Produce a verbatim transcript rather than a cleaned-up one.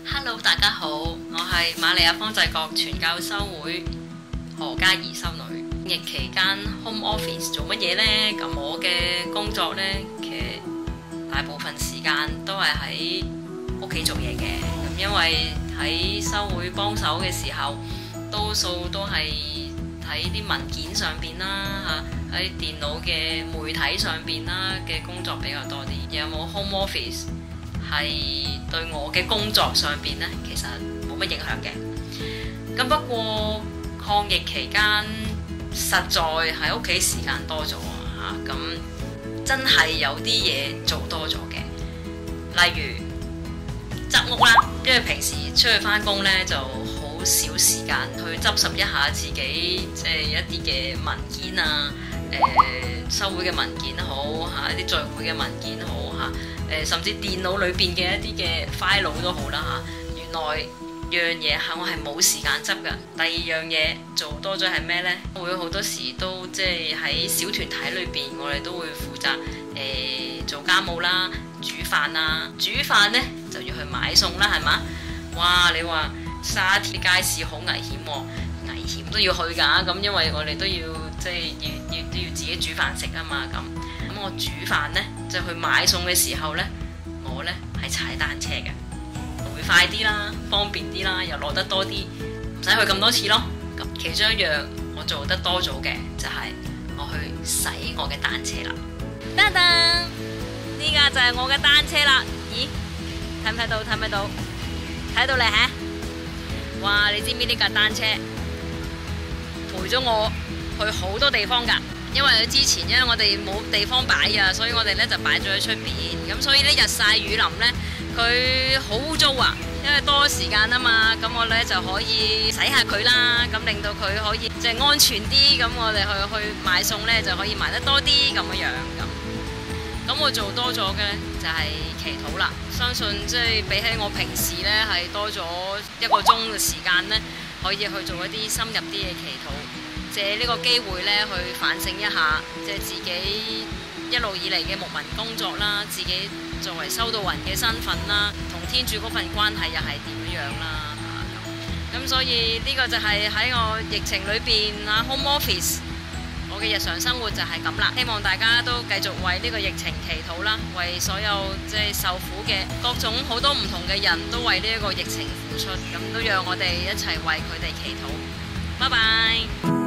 Hello，大家好，我係瑪利亞方濟各傳教修會何嘉怡修女。疫期間 home office 做乜嘢呢？咁我嘅工作呢，其實大部分時間都係喺屋企做嘢嘅。咁因為喺修會幫手嘅時候，多數都係喺啲文件上邊啦，嚇喺電腦嘅媒體上邊啦嘅工作比較多啲。有冇 home office？係對我嘅工作上邊呢，其實冇乜影響嘅。咁不過抗疫期間，實在喺屋企時間多咗啊！咁真係有啲嘢做多咗嘅，例如執屋啦。因為平時出去返工呢，就好少時間去執拾一下自己，即係一啲嘅文件啊，誒、呃、修會嘅文件好嚇，一啲聚會嘅文件好嚇。誒，甚至電腦裏邊嘅一啲嘅 file 都好啦嚇。原來樣嘢係我係冇時間執㗎。第二樣嘢做多咗係咩呢？會好多時都即係喺小團體裏邊，我哋都會負責誒、呃、做家務啦、煮飯啦。煮飯呢就要去買餸啦，係嘛？哇！你話沙田街市好危險喎、哦，危險都要去㗎。咁因為我哋都要即係要要都要自己煮飯食啊嘛咁。咁我煮飯呢，就去買餸嘅時候呢，我呢係踩單車嘅，會快啲啦，方便啲啦，又攞得多啲，唔使去咁多次咯。咁其中一樣我做得多咗嘅就係我去洗我嘅單車啦。噔噔，呢架就係我嘅單車啦。咦，睇唔睇到？睇唔睇到？睇到你嚇？哇！你知唔知呢架單車陪咗我去好多地方㗎？因為佢之前因為我哋冇地方擺啊，所以我哋咧就擺咗喺出邊。咁所以咧日曬雨淋咧，佢好污糟啊。因為多時間啊嘛，咁我咧就可以洗下佢啦，咁令到佢可以即係安全啲。咁我哋去去買餸咧就可以買得多啲咁樣樣咁。咁我做多咗嘅咧就係祈禱啦。相信即係比起我平時咧係多咗一個鐘嘅時間咧，可以去做一啲深入啲嘅祈禱。借呢個機會咧，去反省一下，即係自己一路以嚟嘅牧民工作啦，自己作為修道人嘅身份啦，同天主嗰份關係又係點樣啦？咁、啊、所以呢個就係喺我疫情裏邊啊 home office， 我嘅日常生活就係咁啦。希望大家都繼續為呢個疫情祈禱啦，為所有即係受苦嘅各種好多唔同嘅人都為呢一個疫情付出，咁都讓我哋一齊為佢哋祈禱。拜拜。